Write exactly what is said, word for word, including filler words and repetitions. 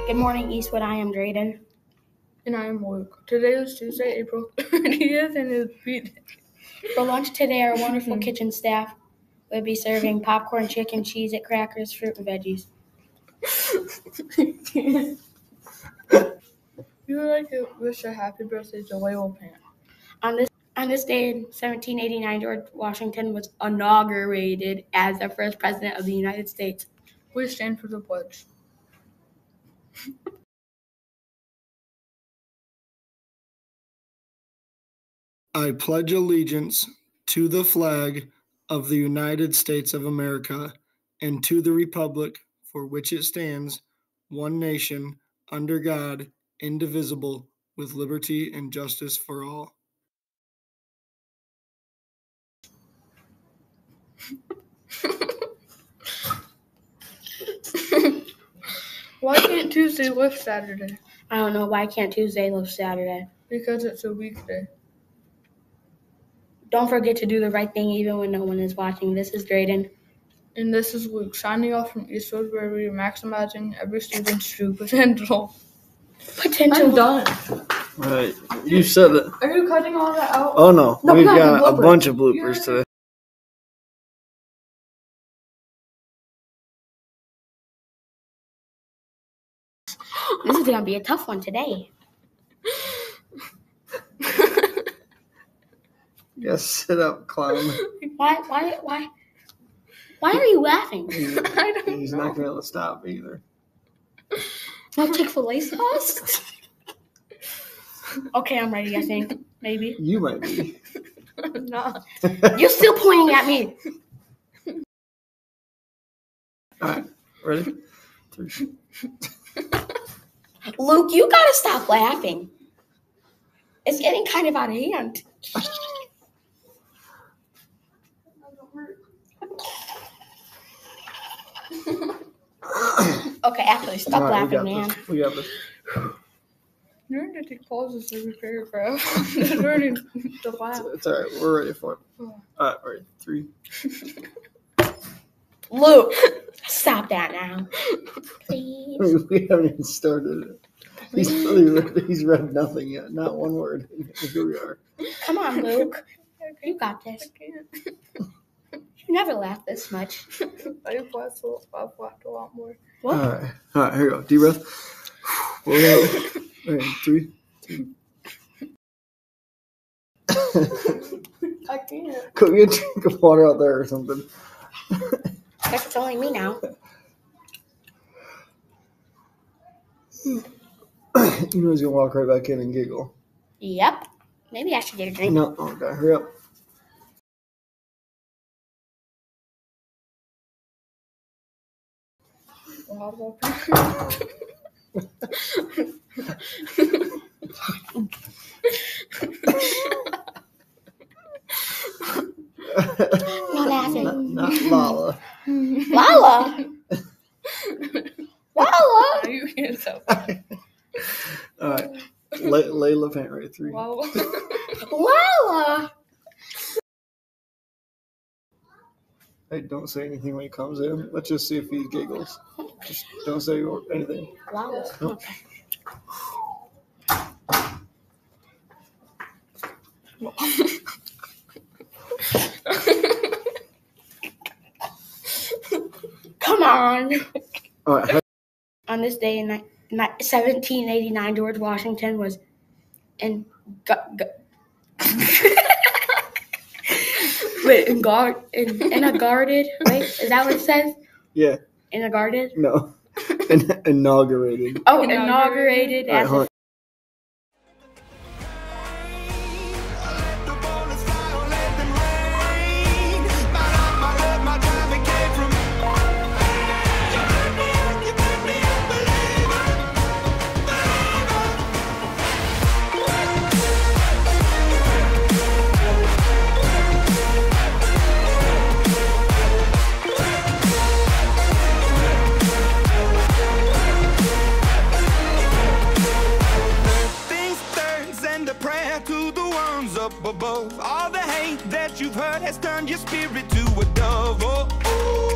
Good morning, Eastwood. I am Drayden. And I am Luke. Today is Tuesday, April thirtieth, and it's beat. For lunch today, our wonderful kitchen staff will be serving popcorn, chicken, cheese, it crackers, fruit, and veggies. You would like to wish a happy birthday to Layla Pant. On this on this day in seventeen eighty-nine, George Washington was inaugurated as the first president of the United States. Please stand for the pledge. I pledge allegiance to the flag of the United States of America and to the republic for which it stands, one nation, under God, indivisible, with liberty and justice for all. Why can't Tuesday lift Saturday? I don't know. Why can't Tuesday live Saturday? Because it's a weekday. Don't forget to do the right thing even when no one is watching. This is Drayden. And this is Luke, signing off from Eastwood, where we are maximizing every student's true potential. Potential. I'm done. Right, you said it. Are you cutting all that out? Oh no, No, we've not got the a bloopers. bunch of bloopers You're- today. This is going to be a tough one today. Yes, sit up, clown. Why, why, why, why are you laughing? I don't He's know. not going to stop either. No Chick-fil-A sauce? Okay, I'm ready, I think. Maybe. You might be. I'm not. You're still pointing at me. All right, ready? Three. Luke, you gotta stop laughing. It's getting kind of out of hand. Okay, actually, stop All right, we laughing, got man. this. We got this. You're going to take pauses every paragraph. I'm learning to laugh. It's all right. We're ready for it. All right, ready? Three. Luke, stop that now. Please. We haven't even started it. He's, really read, he's read nothing yet. Not one word. Here we are. Come on, Luke. You got this. I can't. You never laugh this much. I've laughed a, I've laughed a lot more. What? All right. All right, here we go. Deep breath. We're gonna, all right, three. Two. I can't. Go get a drink of water out there or something. Guess it's only me now. You know he's gonna walk right back in and giggle. Yep. Maybe I should get a drink. No, okay, hurry up. Not laughing. Not, not Lala. Lala. Lala. You can't tell. All right. Lay, Layla Pant, right? Three. Wow. Lala. Hey, don't say anything when he comes in. Let's just see if he giggles. Just don't say or anything. Lala. Nope. Come on. All right. On this day in ni- ni- seventeen eighty-nine, George Washington was in gu- gu- wait in guard in, in a guarded wait is that what it says? Yeah. In a guarded? No. In- inaugurated. Oh, Inaugurated. inaugurated All right, as hold a on. Above all the hate that you've heard has turned your spirit to a dove. Oh, oh.